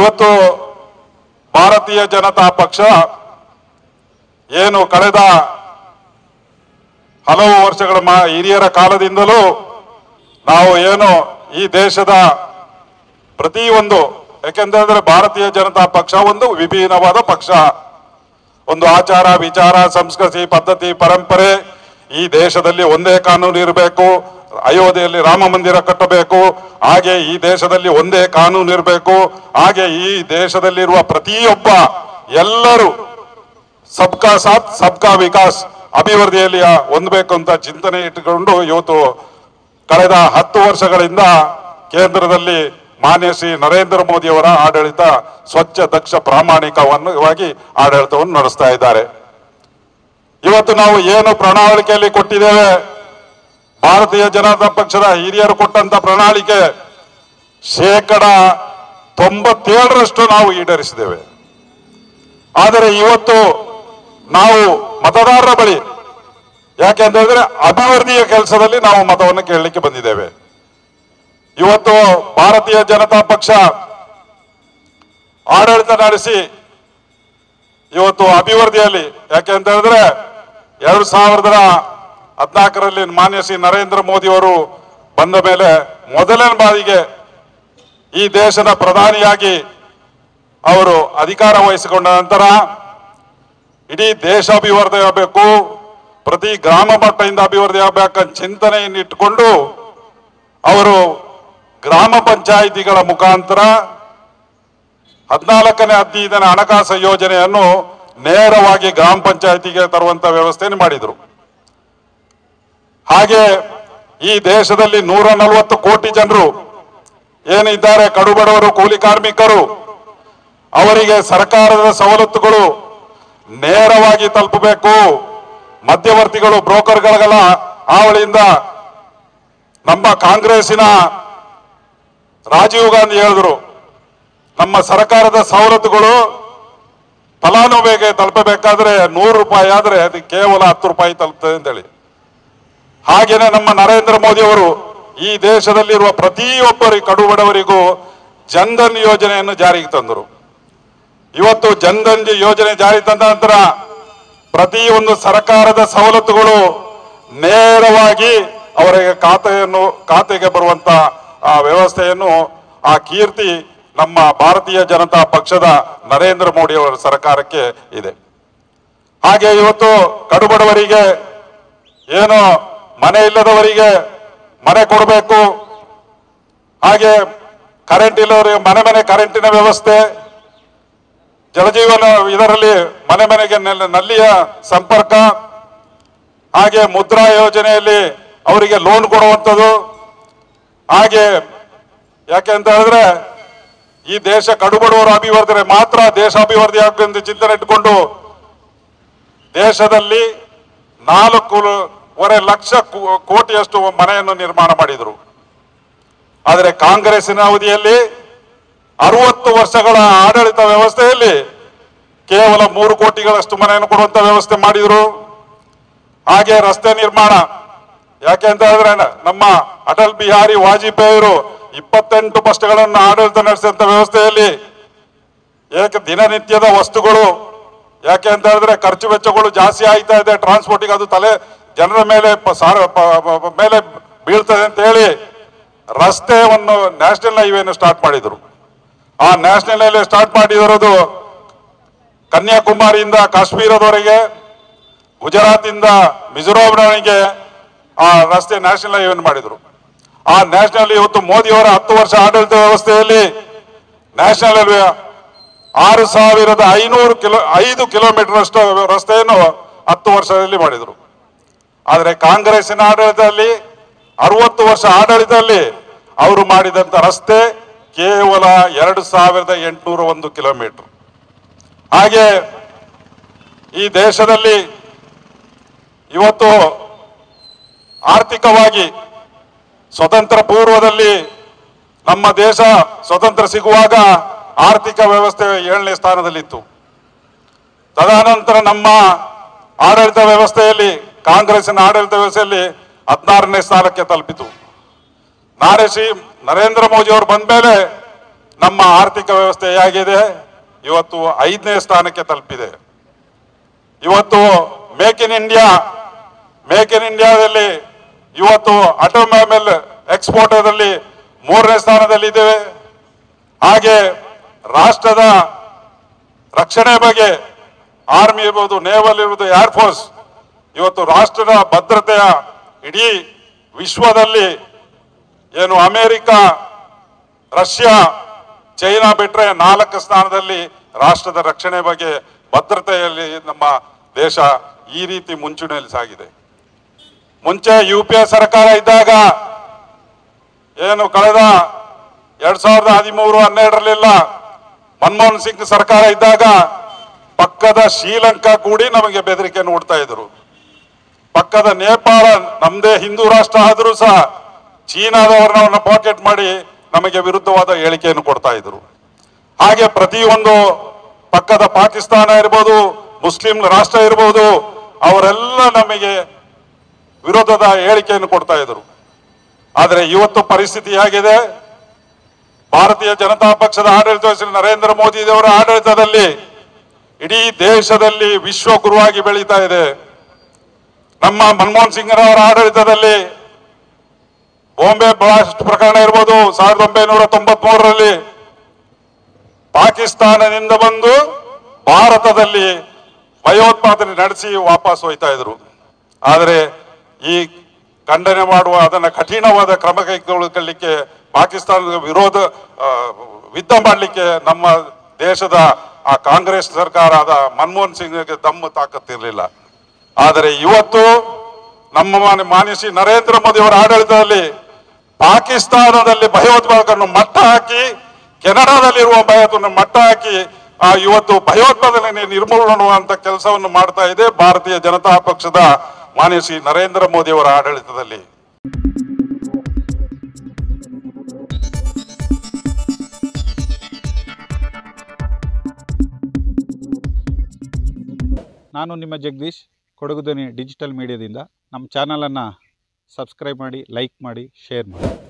ಇವತ್ತು ಭಾರತೀಯ ಜನತಾ ಪಕ್ಷ ಏನು ಕಳೆದ ಹಲವು ವರ್ಷಗಳ ಹಿರಿಯರ ಕಾಲದಿಂದಲೂ ನಾವು ಏನು ಈ ದೇಶದ ಪ್ರತಿಯೊಂದು, ಯಾಕೆಂದ್ರೆ ಭಾರತೀಯ ಜನತಾ ಪಕ್ಷ ಒಂದು ವಿಭಿನ್ನವಾದ ಪಕ್ಷ, ಒಂದು ಆಚಾರ ವಿಚಾರ ಸಂಸ್ಕೃತಿ ಪದ್ಧತಿ ಪರಂಪರೆ, ಈ ದೇಶದಲ್ಲಿ ಒಂದೇ ಕಾನೂನು ಇರಬೇಕು, ಅಯೋಧ್ಯೆಯಲ್ಲಿ ರಾಮ ಮಂದಿರ ಕಟ್ಟಬೇಕು, ಹಾಗೆ ಈ ದೇಶದಲ್ಲಿ ಒಂದೇ ಕಾನೂನು ಇರಬೇಕು, ಹಾಗೆ ಈ ದೇಶದಲ್ಲಿರುವ ಪ್ರತಿಯೊಬ್ಬ ಎಲ್ಲರೂ ಸಬ್ಕಾ ಸಾಥ್ ಸಬ್ಕಾ ವಿಕಾಸ್ ಅಭಿವೃದ್ಧಿಯಲ್ಲಿ ಹೊಂದಬೇಕು ಅಂತ ಚಿಂತನೆ ಇಟ್ಟುಕೊಂಡು ಇವತ್ತು ಕಳೆದ 10 ವರ್ಷಗಳಿಂದ ಕೇಂದ್ರದಲ್ಲಿ ಮಾನ್ಯ ಶ್ರೀ ನರೇಂದ್ರ ಮೋದಿ ಅವರ ಆಡಳಿತ ಸ್ವಚ್ಛ ದಕ್ಷ ಪ್ರಾಮಾಣಿಕವಾಗಿ ಆಡಳಿತವನ್ನು ನಡೆಸ್ತಾ ಇದ್ದಾರೆ. ಇವತ್ತು ನಾವು ಏನು ಪ್ರಣಾಳಿಕೆಯಲ್ಲಿ ಕೊಟ್ಟಿದ್ದೇವೆ, ಭಾರತೀಯ ಜನತಾ ಪಕ್ಷದ ಹಿರಿಯರು ಕೊಟ್ಟಂತ ಪ್ರಣಾಳಿಕೆ 97% ನಾವು ಈಡೇರಿಸಿದ್ದೇವೆ. ಆದರೆ ಇವತ್ತು ನಾವು ಮತದಾರರ ಬಳಿ, ಯಾಕೆಂತಂದ್ರೆ ಅಭಿವೃದ್ಧಿಯ ಕೆಲಸದಲ್ಲಿ ನಾವು ಮತವನ್ನು ಕೇಳಲಿಕ್ಕೆ ಬಂದಿದ್ದೇವೆ. ಇವತ್ತು ಭಾರತೀಯ ಜನತಾ ಪಕ್ಷ ಆಡಳಿತ ನಡೆಸಿ ಇವತ್ತು ಅಭಿವೃದ್ಧಿಯಲ್ಲಿ, ಯಾಕೆಂತ ಹೇಳಿದ್ರೆ 2014ರಲ್ಲಿ ಮಾನ್ಯ ಶ್ರೀ ನರೇಂದ್ರ ಮೋದಿ ಅವರು ಬಂದ ಮೇಲೆ ಮೊದಲನೇ ಬಾರಿಗೆ ಈ ದೇಶದ ಪ್ರಧಾನಿಯಾಗಿ ಅವರು ಅಧಿಕಾರ ವಹಿಸಿಕೊಂಡ ನಂತರ ಇಡೀ ದೇಶ ಅಭಿವೃದ್ಧಿ ಆಗಬೇಕು, ಪ್ರತಿ ಗ್ರಾಮ ಮಟ್ಟದಿಂದ ಅಭಿವೃದ್ಧಿ ಆಗಬೇಕಂತ ಚಿಂತನೆಯನ್ನು ಇಟ್ಟುಕೊಂಡು ಅವರು ಗ್ರಾಮ ಪಂಚಾಯಿತಿಗಳ ಮುಖಾಂತರ 14ನೇ 15ನೇ ಹಣಕಾಸು ಯೋಜನೆಯನ್ನು ನೇರವಾಗಿ ಗ್ರಾಮ ಪಂಚಾಯಿತಿಗೆ ತರುವಂತ ವ್ಯವಸ್ಥೆಯನ್ನು ಮಾಡಿದರು. ಹಾಗೆ ಈ ದೇಶದಲ್ಲಿ 140 ಕೋಟಿ ಜನರು ಏನಿದ್ದಾರೆ, ಕಡುಬಡವರು ಕೂಲಿ ಕಾರ್ಮಿಕರು, ಅವರಿಗೆ ಸರ್ಕಾರದ ಸವಲತ್ತುಗಳು ನೇರವಾಗಿ ತಲುಪಬೇಕು. ಮಧ್ಯವರ್ತಿಗಳು ಬ್ರೋಕರ್ಗಳ ಹಾವಳಿಯಿಂದ ನಮ್ಮ ಕಾಂಗ್ರೆಸ್ಸಿನ ರಾಜೀವ್ ಗಾಂಧಿ ಹೇಳಿದ್ರು, ನಮ್ಮ ಸರ್ಕಾರದ ಸವಲತ್ತುಗಳು ಫಲಾನುಭವಿಗೆ ತಲುಪಬೇಕಾದ್ರೆ 100 ರೂಪಾಯಿ ಆದ್ರೆ ಅದು ಕೇವಲ 10 ರೂಪಾಯಿ ತಲುಪ್ತದೆ ಅಂತೇಳಿ. ಹಾಗೇನೆ ನಮ್ಮ ನರೇಂದ್ರ ಮೋದಿ ಅವರು ಈ ದೇಶದಲ್ಲಿರುವ ಪ್ರತಿಯೊಬ್ಬರಿ ಕಡುಬಡವರಿಗೂ ಜನ್ಧನ್ ಯೋಜನೆಯನ್ನು ಜಾರಿಗೆ ತಂದರು. ಇವತ್ತು ಜನ್ಧನ್ ಯೋಜನೆ ಜಾರಿ ತಂದ ನಂತರ ಪ್ರತಿಯೊಂದು ಸರ್ಕಾರದ ಸವಲತ್ತುಗಳು ನೇರವಾಗಿ ಅವರಿಗೆ ಖಾತೆಗೆ ಬರುವಂತ ಆ ವ್ಯವಸ್ಥೆಯನ್ನು, ಆ ಕೀರ್ತಿ ನಮ್ಮ ಭಾರತೀಯ ಜನತಾ ಪಕ್ಷದ ನರೇಂದ್ರ ಮೋದಿ ಅವರ ಸರ್ಕಾರಕ್ಕೆ ಇದೆ. ಹಾಗೆ ಇವತ್ತು ಕಡುಬಡವರಿಗೆ ಏನು ಮನೆ ಇಲ್ಲದವರಿಗೆ ಮನೆ ಕೊಡಬೇಕು, ಹಾಗೆ ಕರೆಂಟ್ ಇಲ್ಲದವರಿಗೆ ಮನೆ ಮನೆ ಕರೆಂಟಿನ ವ್ಯವಸ್ಥೆ, ಜಲಜೀವನ ಇದರಲ್ಲಿ ಮನೆ ಮನೆಗೆ ನಲ್ಲಿಯ ಸಂಪರ್ಕ, ಹಾಗೆ ಮುದ್ರಾ ಯೋಜನೆಯಲ್ಲಿ ಅವರಿಗೆ ಲೋನ್ ಕೊಡುವಂಥದ್ದು. ಹಾಗೆ ಯಾಕೆ ಅಂತ ಹೇಳಿದ್ರೆ ಈ ದೇಶ ಕಡುಬಡವರು ಅಭಿವೃದ್ಧಿ ಮಾತ್ರ ದೇಶ ಅಭಿವೃದ್ಧಿ ಆಗಬೇಕೆಂದು ಚಿಂತನೆ ಇಟ್ಟುಕೊಂಡು ದೇಶದಲ್ಲಿ 4.25 ಲಕ್ಷ ಕೋಟಿಯಷ್ಟು ಮನೆಯನ್ನು ನಿರ್ಮಾಣ ಮಾಡಿದರು. ಆದರೆ ಕಾಂಗ್ರೆಸ್ಸಿನ ಅವಧಿಯಲ್ಲಿ 60 ವರ್ಷಗಳ ಆಡಳಿತ ವ್ಯವಸ್ಥೆಯಲ್ಲಿ ಕೇವಲ 3 ಕೋಟಿಗಳಷ್ಟು ಮನೆಯನ್ನು ಕೊಡುವಂತ ವ್ಯವಸ್ಥೆ ಮಾಡಿದರು. ಹಾಗೆ ರಸ್ತೆ ನಿರ್ಮಾಣ, ಯಾಕೆ ಅಂತ ಹೇಳಿದ್ರೆ ನಮ್ಮ ಅಟಲ್ ಬಿಹಾರಿ ವಾಜಪೇಯಿ ಅವರು 28 ವರ್ಷಗಳನ್ನು ಆಡಳಿತ ನಡೆಸಿದಂತ ವ್ಯವಸ್ಥೆಯಲ್ಲಿ ದಿನನಿತ್ಯದ ವಸ್ತುಗಳು, ಯಾಕೆ ಅಂತ ಹೇಳಿದ್ರೆ ಖರ್ಚು ವೆಚ್ಚಗಳು ಜಾಸ್ತಿ ಆಯ್ತಾ ಇದೆ, ಟ್ರಾನ್ಸ್ಪೋರ್ಟಿಗೆ ಅದು ಜನರ ಮೇಲೆ ಮೇಲೆ ಬೀಳ್ತದೆ ಅಂತ ಹೇಳಿ ರಸ್ತೆಯನ್ನು ನ್ಯಾಷನಲ್ ಹೈವೇನ ಸ್ಟಾರ್ಟ್ ಮಾಡಿದರು. ಆ ನ್ಯಾಷನಲ್ ಹೈವೇ ಸ್ಟಾರ್ಟ್ ಮಾಡಿರೋದು ಕನ್ಯಾಕುಮಾರಿಯಿಂದ ಕಾಶ್ಮೀರದವರೆಗೆ, ಗುಜರಾತಿಂದ ಮಿಜೋರಾಂವರೆಗೆ ಆ ರಸ್ತೆ ನ್ಯಾಷನಲ್ ಹೈವೇ ಮಾಡಿದರು. ಆ ನ್ಯಾಷನಲ್ ಇವತ್ತು ಮೋದಿ ಅವರ 10 ವರ್ಷ ಆಡಳಿತ ವ್ಯವಸ್ಥೆಯಲ್ಲಿ ನ್ಯಾಷನಲ್ ಹೈವೇ 6500 ಕಿಲೋಮೀಟರ್ ಅಷ್ಟು ರಸ್ತೆಯನ್ನು 10 ವರ್ಷದಲ್ಲಿ ಮಾಡಿದರು. ಆದರೆ ಕಾಂಗ್ರೆಸ್ಸಿನ ಆಡಳಿತದಲ್ಲಿ 60 ವರ್ಷ ಆಡಳಿತದಲ್ಲಿ ಅವರು ಮಾಡಿದಂತ ರಸ್ತೆ ಕೇವಲ 2801 ಕಿಲೋಮೀಟರ್. ಹಾಗೆ ಈ ದೇಶದಲ್ಲಿ ಇವತ್ತು ಆರ್ಥಿಕವಾಗಿ ಸ್ವತಂತ್ರ ಪೂರ್ವದಲ್ಲಿ ನಮ್ಮ ದೇಶ ಸ್ವತಂತ್ರ ಸಿಗುವಾಗ ಆರ್ಥಿಕ ವ್ಯವಸ್ಥೆ 7ನೇ ಸ್ಥಾನದಲ್ಲಿತ್ತು. ತದನಂತರ ನಮ್ಮ ಆಡಳಿತ ವ್ಯವಸ್ಥೆಯಲ್ಲಿ, ಕಾಂಗ್ರೆಸ್ಸಿನ ಆಡಳಿತ ವ್ಯವಸ್ಥೆಯಲ್ಲಿ 16ನೇ ಸ್ಥಾನಕ್ಕೆ ತಲುಪಿತು. ಶ್ರೀ ನರೇಂದ್ರ ಮೋದಿ ಅವರು ಬಂದ ಮೇಲೆ ನಮ್ಮ ಆರ್ಥಿಕ ವ್ಯವಸ್ಥೆ ಹೇಗಿದೆ, ಇವತ್ತು 5ನೇ ಸ್ಥಾನಕ್ಕೆ ತಲುಪಿದೆ. ಇವತ್ತು ಮೇಕ್ ಇನ್ ಇಂಡಿಯಾದಲ್ಲಿ ಇವತ್ತು ಆಟೋಮೊಬೈಲ್ ಎಕ್ಸ್ಪೋರ್ಟದಲ್ಲಿ 3ನೇ ಸ್ಥಾನದಲ್ಲಿ ಇದ್ದೇವೆ. ಹಾಗೆ ರಾಷ್ಟ್ರದ ರಕ್ಷಣೆ ಬಗ್ಗೆ ಆರ್ಮಿ ಇರ್ಬೋದು, ನೇವಲ್ ಇರ್ಬೋದು, ಏರ್ಫೋರ್ಸ್, ಇವತ್ತು ರಾಷ್ಟ್ರದ ಭದ್ರತೆಯ ಇಡೀ ವಿಶ್ವದಲ್ಲಿ ಏನು ಅಮೆರಿಕ, ರಷ್ಯಾ, ಚೈನಾ ಬಿಟ್ರೆ 4 ಸ್ಥಾನದಲ್ಲಿ ರಾಷ್ಟ್ರದ ರಕ್ಷಣೆ ಬಗ್ಗೆ ಭದ್ರತೆಯಲ್ಲಿ ನಮ್ಮ ದೇಶ ಈ ರೀತಿ ಮುಂಚೂಣಿಯಲ್ಲಿ ಸಾಗಿದೆ. ಮುಂಚೆ UPA ಸರ್ಕಾರ ಇದ್ದಾಗ ಏನು ಕಳೆದ 2013-12 ಮನಮೋಹನ್ ಸಿಂಗ್ ಸರ್ಕಾರ ಇದ್ದಾಗ ಪಕ್ಕದ ಶ್ರೀಲಂಕಾ ಕೂಡಿ ನಮಗೆ ಬೆದರಿಕೆಯನ್ನು ಕೊಡ್ತಾ ಇದ್ರು. ಪಕ್ಕದ ನೇಪಾಳ ನಮ್ದೇ ಹಿಂದೂ ರಾಷ್ಟ್ರ ಆದರೂ ಸಹ ಚೀನಾದವರನ್ನ ಪಾಕೆಟ್ ಮಾಡಿ ನಮಗೆ ವಿರುದ್ಧವಾದ ಹೇಳಿಕೆಯನ್ನು ಕೊಡ್ತಾ ಇದ್ರು. ಹಾಗೆ ಪ್ರತಿಯೊಂದು ಪಕ್ಕದ ಪಾಕಿಸ್ತಾನ ಇರ್ಬೋದು, ಮುಸ್ಲಿಂ ರಾಷ್ಟ್ರ ಇರ್ಬೋದು, ಅವರೆಲ್ಲ ನಮಗೆ ವಿರೋಧದ ಹೇಳಿಕೆಯನ್ನು ಕೊಡ್ತಾ ಇದ್ರು. ಆದರೆ ಇವತ್ತು ಪರಿಸ್ಥಿತಿ ಹೇಗಿದೆ, ಭಾರತೀಯ ಜನತಾ ಪಕ್ಷದ ಆಡಳಿತ ನರೇಂದ್ರ ಮೋದಿಯವರ ಆಡಳಿತದಲ್ಲಿ ಇಡೀ ದೇಶದಲ್ಲಿ ವಿಶ್ವಗುರುವಾಗಿ ಬೆಳೀತಾ ಇದೆ. ನಮ್ಮ ಮನಮೋಹನ್ ಸಿಂಗ್ರವರ ಆಡಳಿತದಲ್ಲಿ ಬಾಂಬೆ ಬ್ಲಾಸ್ಟ್ ಪ್ರಕರಣ ಇರ್ಬೋದು, 1993ರಲ್ಲಿ ಪಾಕಿಸ್ತಾನದಿಂದ ಬಂದು ಭಾರತದಲ್ಲಿ ಭಯೋತ್ಪಾದನೆ ನಡೆಸಿ ವಾಪಸ್ ಹೋಯ್ತಾ ಇದ್ರು. ಆದರೆ ಈ ಖಂಡನೆ ಮಾಡುವ, ಅದನ್ನು ಕಠಿಣವಾದ ಕ್ರಮ ಕೈಗೊಳ್ಳಲಿಕ್ಕೆ, ಪಾಕಿಸ್ತಾನದ ವಿರೋಧ ಯುದ್ಧ ಮಾಡಲಿಕ್ಕೆ ನಮ್ಮ ದೇಶದ ಆ ಕಾಂಗ್ರೆಸ್ ಸರ್ಕಾರದ ಮನಮೋಹನ್ ಸಿಂಗ್ಗೆ ದಮ್ಮು ತಾಕತ್ತಿರಲಿಲ್ಲ. ಆದರೆ ಇವತ್ತು ನಮ್ಮ ಮಾನ್ಯ ನರೇಂದ್ರ ಮೋದಿ ಅವರ ಆಡಳಿತದಲ್ಲಿ ಪಾಕಿಸ್ತಾನದಲ್ಲಿ ಭಯೋತ್ಪಾದಕರನ್ನು ಮಟ್ಟ ಹಾಕಿ, ಕೆನಡಾದಲ್ಲಿರುವ ಭಯೋತ್ಪಾದನೆ ಮಟ್ಟ ಹಾಕಿ ಇವತ್ತು ಭಯೋತ್ಪಾದನೆ ನಿರ್ಮೂಲನೆ ಮಾಡುವಂತ ಕೆಲಸವನ್ನು ಮಾಡ್ತಾ ಇದೆ ಭಾರತೀಯ ಜನತಾ ಪಕ್ಷದ ಮಾನ್ಯ ಶ್ರೀ ನರೇಂದ್ರ ಮೋದಿ ಅವರ ಆಡಳಿತದಲ್ಲಿ. ನಾನು ನಿಮ್ಮ ಜಗದೀಶ್, ಕೊಡಗು ಧ್ವನಿ ಡಿಜಿಟಲ್ ಮೀಡಿಯಾದಿಂದ. ನಮ್ಮ ಚಾನಲನ್ನು ಸಬ್ಸ್ಕ್ರೈಬ್ ಮಾಡಿ, ಲೈಕ್ ಮಾಡಿ, ಶೇರ್ ಮಾಡಿ.